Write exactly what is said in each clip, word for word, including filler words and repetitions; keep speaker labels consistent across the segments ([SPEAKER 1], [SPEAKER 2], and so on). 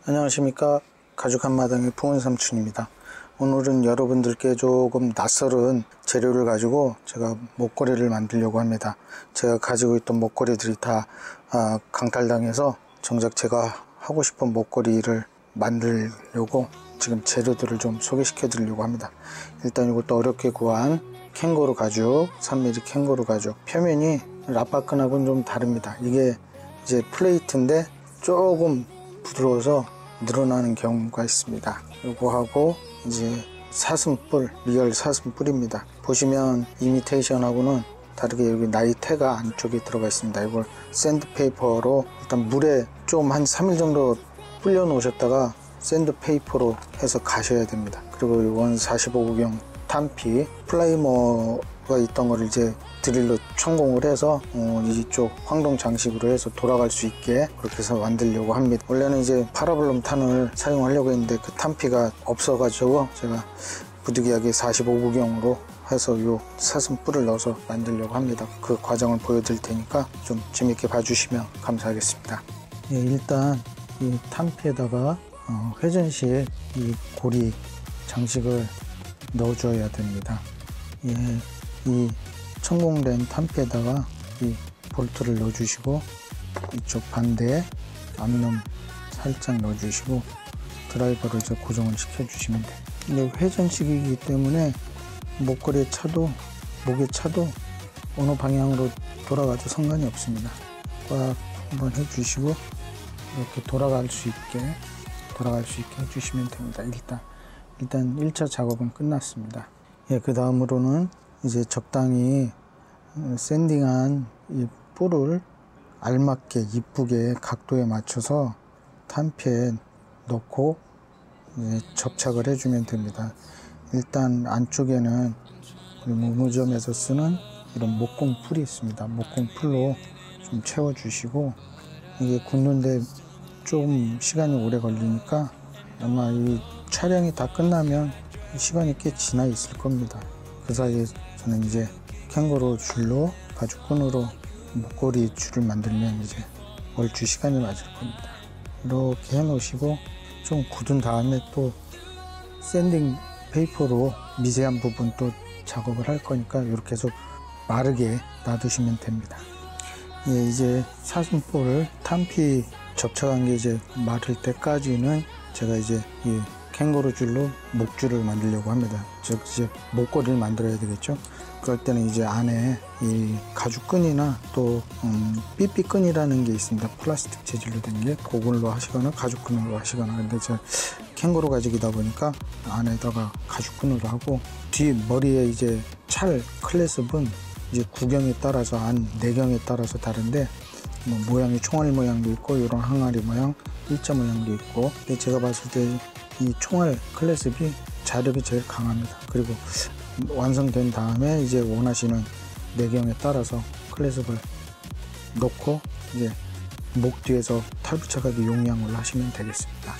[SPEAKER 1] 안녕하십니까. 가죽 한마당의 풍은삼촌입니다. 오늘은 여러분들께 조금 낯설은 재료를 가지고 제가 목걸이를 만들려고 합니다. 제가 가지고 있던 목걸이들이 다 아, 강탈당해서 정작 제가 하고 싶은 목걸이를 만들려고 지금 재료들을 좀 소개시켜 드리려고 합니다. 일단 이것도 어렵게 구한 캥거루 가죽, 삼 밀리미터 캥거루 가죽. 표면이 라파끈하고는 좀 다릅니다. 이게 이제 플레이트인데 조금 부드러워서 늘어나는 경우가 있습니다. 요거하고 이제 사슴뿔, 리얼 사슴뿔입니다. 보시면 이미테이션하고는 다르게 여기 나이테가 안쪽에 들어가 있습니다. 이걸 샌드페이퍼로 일단 물에 좀 한 삼 일 정도 불려 놓으셨다가 샌드페이퍼로 해서 가셔야 됩니다. 그리고 이건 사십오 구경 탄피 플라이머가 있던 거를 이제 드릴로 천공을 해서 어, 이쪽 황동 장식으로 해서 돌아갈 수 있게 그렇게 해서 만들려고 합니다. 원래는 이제 파라블럼 탄을 사용하려고 했는데 그 탄피가 없어 가지고 제가 부득이하게 사십오 구경으로 해서 요 사슴뿔을 넣어서 만들려고 합니다. 그 과정을 보여드릴 테니까 좀 재밌게 봐주시면 감사하겠습니다. 예, 일단 이 탄피에다가 어, 회전식 이 고리 장식을 넣어줘야 됩니다. 예, 이 천공된 탄피에다가 이 볼트를 넣어주시고 이쪽 반대에 앞놈 살짝 넣어주시고 드라이버를 이제 고정을 시켜주시면 돼요. 근데 회전식이기 때문에 목걸이에 차도 목에 차도 어느 방향으로 돌아가도 상관이 없습니다. 꽉 한번 해주시고 이렇게 돌아갈 수 있게 돌아갈 수 있게 해주시면 됩니다. 일단 일단 일 차 작업은 끝났습니다. 예, 그 다음으로는 이제 적당히 샌딩한 이 뿔을 알맞게 이쁘게 각도에 맞춰서 탄피에 넣고 이제 접착을 해주면 됩니다. 일단 안쪽에는 무무점에서 쓰는 이런 목공 풀이 있습니다. 목공 풀로 좀 채워주시고 이게 굳는데 좀 시간이 오래 걸리니까 아마 이 촬영이 다 끝나면 시간이 꽤 지나 있을 겁니다. 그 사이에 저는 이제 캥거루 줄로 가죽끈으로 목걸이 줄을 만들면 이제 얼추 시간이 맞을 겁니다. 이렇게 해 놓으시고 좀 굳은 다음에 또 샌딩 페이퍼로 미세한 부분 또 작업을 할 거니까 이렇게 해서 마르게 놔두시면 됩니다. 예, 이제 사슴뿔을 탄피 접착한 게 이제 마를 때까지는 제가 이제 이 캥거루 줄로 목줄을 만들려고 합니다. 즉 이제 목걸이를 만들어야 되겠죠. 그럴 때는 이제 안에 이 가죽끈이나 또 음, 삐삐끈이라는 게 있습니다. 플라스틱 재질로 된 게 그걸로 하시거나 가죽끈으로 하시거나. 근데 제가 캥거루 가죽이다 보니까 안에다가 가죽끈으로 하고 뒤 머리에 이제 찰 클래습은 이제 구경에 따라서 안 내경에 따라서 다른데 뭐 모양이 총알 모양도 있고 이런 항아리 모양 일자 모양도 있고 근데 제가 봤을 때 이 총알 클래습이 자력이 제일 강합니다. 그리고 완성된 다음에 이제 원하시는 내경에 따라서 클래습을 놓고 이제 목 뒤에서 탈부착하기 용량을 하시면 되겠습니다.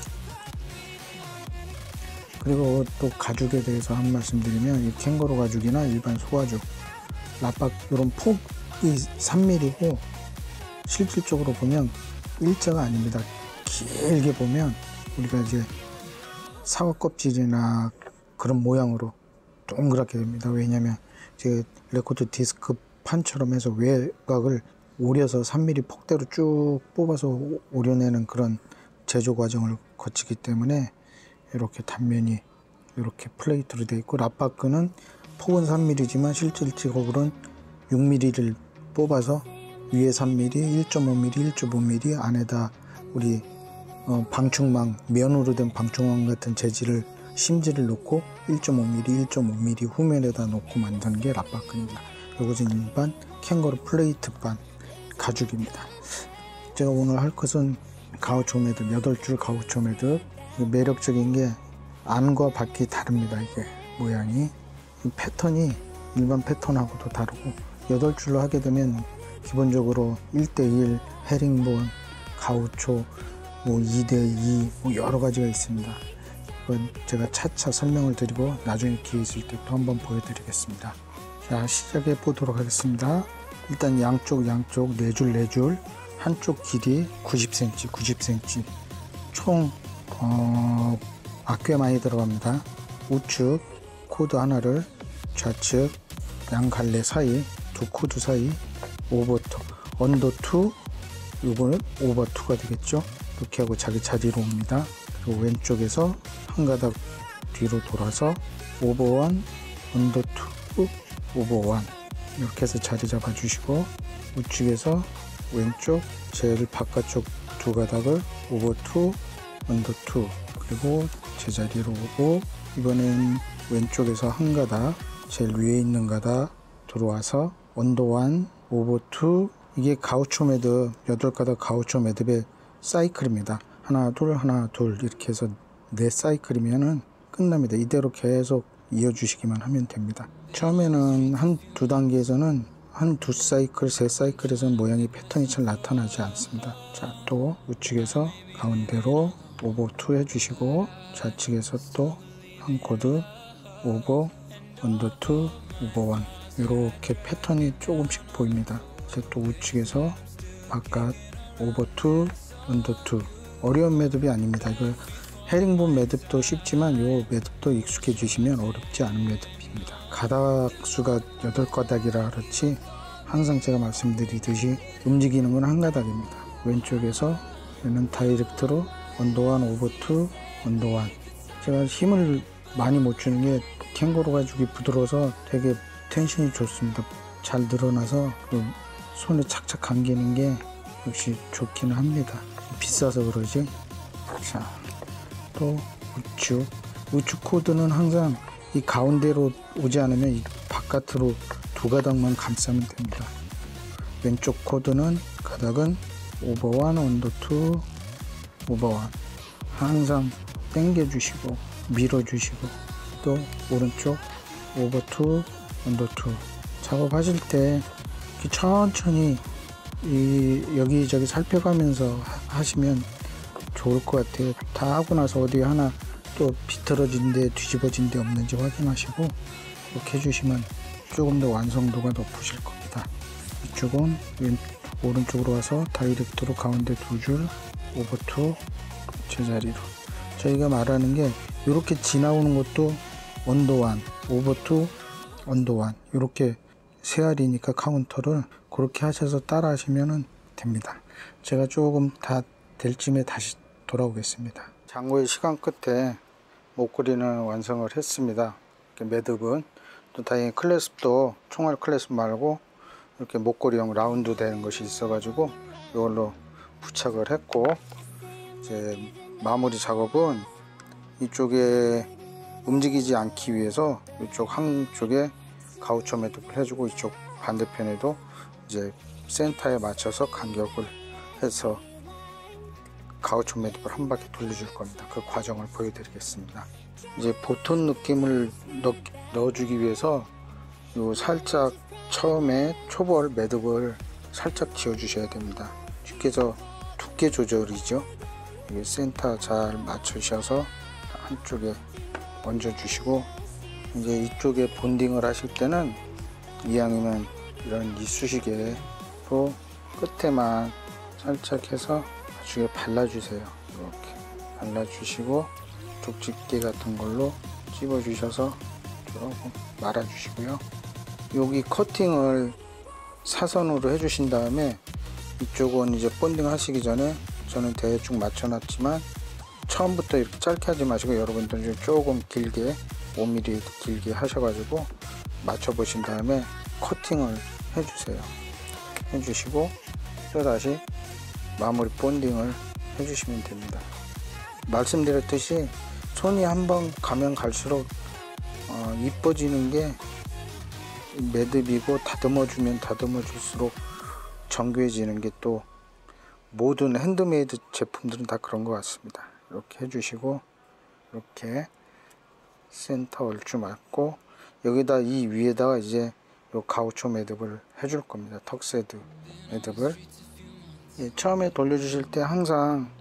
[SPEAKER 1] 그리고 또 가죽에 대해서 한 말씀 드리면 이 캥거루 가죽이나 일반 소가죽 라박 이런 폭이 삼 밀리미터고 실질적으로 보면 일자가 아닙니다. 길게 보면 우리가 이제 사과 껍질이나 그런 모양으로 동그랗게 됩니다. 왜냐하면 제 레코드 디스크 판처럼 해서 외곽을 오려서 삼 밀리미터 폭대로 쭉 뽑아서 오려내는 그런 제조 과정을 거치기 때문에 이렇게 단면이 이렇게 플레이트로 되어 있고 라파끈은 폭은 삼 밀리미터지만 실질적으로는 육 밀리미터를 뽑아서 위에 삼 밀리미터, 일 점 오 밀리미터, 일 점 오 밀리미터 안에다 우리 어, 방충망, 면으로 된 방충망 같은 재질을 심지를 놓고 일 점 오 밀리미터, 일 점 오 밀리미터 후면에다 놓고 만든 게 라파끈입니다. 이것은 일반 캥거루 플레이트반 가죽입니다. 제가 오늘 할 것은 가우초 매듭, 여덟 줄 가우초 매듭. 매력적인 게 안과 밖이 다릅니다. 이게 모양이 이 패턴이 일반 패턴하고도 다르고 여덟 줄로 하게 되면 기본적으로 일 대 일 헤링본, 가우초, 뭐 이 대 이 뭐 여러 가지가 있습니다. 이건 제가 차차 설명을 드리고 나중에 기회 있을 때 또 한번 보여드리겠습니다. 자, 시작해 보도록 하겠습니다. 일단 양쪽 양쪽 네 줄 네 줄 한쪽 길이 구십 센티미터 구십 센티미터 총 어, 아, 꽤 많이 들어갑니다. 우측 코드 하나를 좌측 양갈래 사이 두 코드 사이 오버투 언더 투, 이거는 오버 투가 되겠죠. 이렇게 하고 자기 자리로 옵니다. 그리고 왼쪽에서 한 가닥 뒤로 돌아서 오버 원 언더 투 오버 원 이렇게 해서 자리 잡아 주시고, 우측에서 왼쪽 제일 바깥쪽 두 가닥을 오버 투 언더 투, 그리고 제자리로 오고, 이번엔 왼쪽에서 한 가닥 제일 위에 있는 가닥 들어와서 언더 원 오버 투, 이게 가우초 매듭 여덟 가닥 가우초 매듭의 사이클입니다. 하나 둘 하나 둘 이렇게 해서 네 사이클이면은 끝납니다. 이대로 계속 이어주시기만 하면 됩니다. 처음에는 한 두 단계에서는 한 두 사이클 세 사이클에서는 모양이 패턴이 잘 나타나지 않습니다. 자, 또 우측에서 가운데로 오버 투 해주시고, 좌측에서 또 한 코드 오버 언더 투 오버 원, 이렇게 패턴이 조금씩 보입니다. 이제 또 우측에서 바깥 오버 투 언더 투, 어려운 매듭이 아닙니다. 이거 헤링본 매듭도 쉽지만 이 매듭도 익숙해지시면 어렵지 않은 매듭입니다. 가닥 수가 여덟 가닥이라 그렇지 항상 제가 말씀드리듯이 움직이는 건 한 가닥입니다. 왼쪽에서 얘는 다이렉트로 언더 원 오버 투 언더 원, 제가 힘을 많이 못 주는 게 캥거루 가죽이 부드러워서 되게 텐션이 좋습니다. 잘 늘어나서 그 손에 착착 감기는 게 역시 좋기는 합니다. 비싸서 그러지. 자, 또 우측 우측 코드는 항상 이 가운데로 오지 않으면 이 바깥으로 두 가닥만 감싸면 됩니다. 왼쪽 코드는 가닥은 오버 원 언더 투 오버 원, 항상 당겨 주시고 밀어 주시고, 또 오른쪽 오버 투 언더 투. 작업하실 때 천천히 이 여기저기 살펴가면서 하시면 좋을 것 같아요. 다 하고 나서 어디 하나 또 비틀어진 데 뒤집어진 데 없는지 확인하시고 이렇게 해주시면 조금 더 완성도가 높으실 겁니다. 이쪽은 왼, 오른쪽으로 와서 다이렉트로 가운데 두 줄 오버 투 제자리로, 저희가 말하는 게 이렇게 지나오는 것도 언더 원 오버 투 언더 원, 이렇게 세 알이니까 카운터를 그렇게 하셔서 따라 하시면 됩니다. 제가 조금 다 될 쯤에 다시 돌아오겠습니다. 장고의 시간 끝에 목걸이는 완성을 했습니다. 매듭은 또 다행히 클래스도 총알 클래스 말고 이렇게 목걸이형 라운드 되는 것이 있어 가지고 이걸로 부착을 했고, 이제 마무리 작업은 이쪽에 움직이지 않기 위해서 이쪽 한쪽에 가우초 매듭을 해주고, 이쪽 반대편에도 이제 센터에 맞춰서 간격을 해서 가우초 매듭을 한 바퀴 돌려줄 겁니다. 그 과정을 보여드리겠습니다. 이제 보톤 느낌을 넣, 넣어주기 위해서 요 살짝 처음에 초벌 매듭을 살짝 지어 주셔야 됩니다. 쉽게 해서 두께 조절이죠. 이게 센터 잘 맞추셔서 한쪽에 얹어 주시고, 이제 이쪽에 본딩을 하실 때는 이왕이면 이런 이쑤시개로 끝에만 살짝 해서 나중에 발라주세요. 이렇게 발라주시고 족집게 같은 걸로 찝어 주셔서 조금 말아 주시고요. 여기 커팅을 사선으로 해주신 다음에 이쪽은 이제 본딩 하시기 전에 저는 대충 맞춰 놨지만 처음부터 이렇게 짧게 하지 마시고 여러분들 조금 길게 오 밀리미터 길게 하셔가지고 맞춰 보신 다음에 커팅을 해주세요. 해주시고 또 다시 마무리 본딩을 해주시면 됩니다. 말씀드렸듯이 손이 한번 가면 갈수록 어, 이뻐지는 게 매듭이고, 다듬어 주면 다듬어 줄수록 정교해지는 게 또 모든 핸드메이드 제품들은 다 그런 것 같습니다. 이렇게 해주시고 이렇게 센터 얼추 맞고, 여기다 이 위에다가 이제 요 가우초 매듭을 해줄 겁니다. 턱세드 매듭을. 예, 처음에 돌려주실 때 항상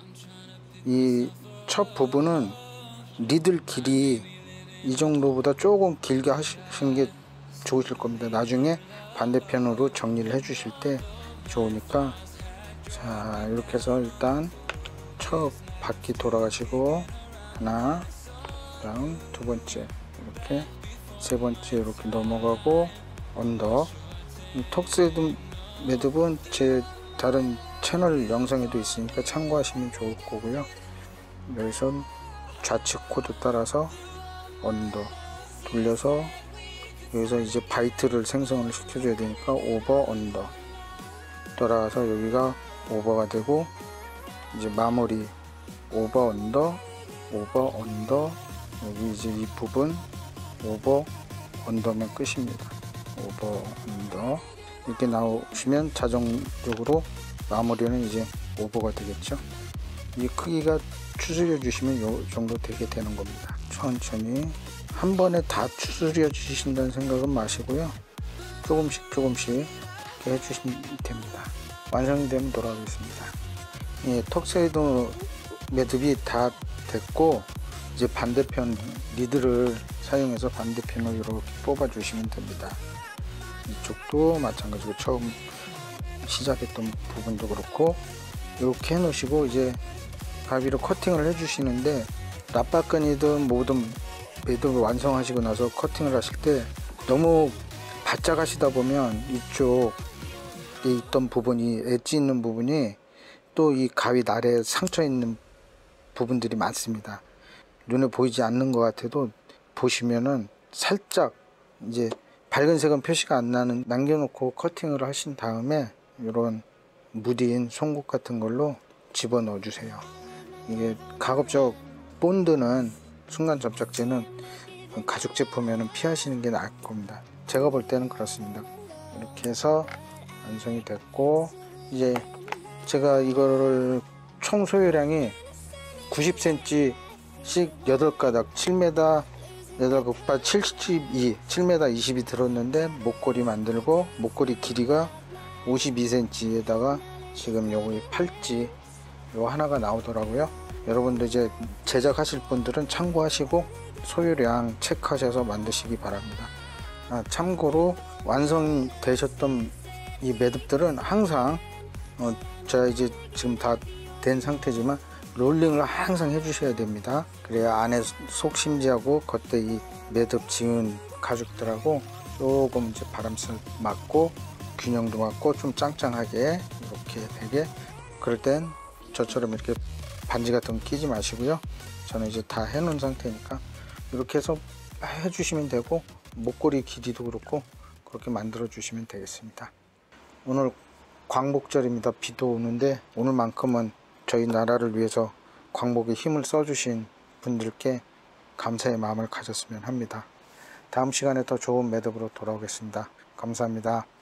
[SPEAKER 1] 이 첫 부분은 니들 길이 이 정도보다 조금 길게 하시는 게 좋으실 겁니다. 나중에 반대편으로 정리를 해 주실 때 좋으니까. 자, 이렇게 해서 일단 첫 바퀴 돌아가시고 하나, 다음 두 번째, 이렇게 세 번째 이렇게 넘어가고 언더. 이 턱스헤드 매듭은 제 다른 채널 영상에도 있으니까 참고하시면 좋을 거고요. 여기서 좌측 코드 따라서 언더 돌려서 여기서 이제 바이트를 생성을 시켜줘야 되니까 오버 언더 돌아가서 여기가 오버가 되고 이제 마무리 오버 언더 오버 언더 여기 이제 이 부분 오버 언더면 끝입니다. 오버 언더 이렇게 나오시면 자동적으로 마무리는 이제 오버가 되겠죠. 이 크기가 추스려 주시면 요 정도 되게 되는 겁니다. 천천히 한 번에 다 추스려 주신다는 생각은 마시고요. 조금씩 조금씩 이렇게 해주시면 됩니다. 완성이 되면 돌아가겠습니다. 예, 턱스헤드 매듭이 다 됐고 이제 반대편 리드를 사용해서 반대편을 이렇게 뽑아 주시면 됩니다. 이쪽도 마찬가지로 처음 시작했던 부분도 그렇고 이렇게 해 놓으시고 이제 가위로 커팅을 해 주시는데 납박근이든 뭐든 매듭을 완성하시고 나서 커팅을 하실 때 너무 바짝 하시다 보면 이쪽에 있던 부분이 엣지 있는 부분이 또 이 가위 날에 상처 있는 부분들이 많습니다. 눈에 보이지 않는 것 같아도 보시면은 살짝 이제 밝은 색은 표시가 안 나는 남겨놓고 커팅을 하신 다음에 이런 무딘 송곳 같은 걸로 집어넣어 주세요. 이게 가급적 본드는 순간 접착제는 가죽 제품에는 피하시는 게 나을 겁니다. 제가 볼 때는 그렇습니다. 이렇게 해서 완성이 됐고 이제 제가 이거를 총 소요량이 구십 센티미터씩 여덟 가닥 칠 미터 여덟 곱하기 칠십이 칠 미터 이십이 들었는데 목걸이 만들고 목걸이 길이가 오십이 센티미터에다가 지금 요거 팔찌 요 하나가 나오더라고요. 여러분들 이제 제작하실 분들은 참고하시고 소요량 체크하셔서 만드시기 바랍니다. 아, 참고로 완성되셨던 이 매듭들은 항상 어, 제가 이제 지금 다 된 상태지만 롤링을 항상 해주셔야 됩니다. 그래야 안에 속 심지하고 겉에 이 매듭 지은 가죽들하고 조금 이제 바람살 맞고 균형도 맞고 좀 짱짱하게 이렇게 되게. 그럴 땐 저처럼 이렇게 반지 같은 거 끼지 마시고요. 저는 이제 다 해놓은 상태니까 이렇게 해서 해주시면 되고 목걸이 길이도 그렇고 그렇게 만들어 주시면 되겠습니다. 오늘 광복절입니다. 비도 오는데 오늘만큼은 저희 나라를 위해서 광복에 힘을 써주신 분들께 감사의 마음을 가졌으면 합니다. 다음 시간에 더 좋은 매듭으로 돌아오겠습니다. 감사합니다.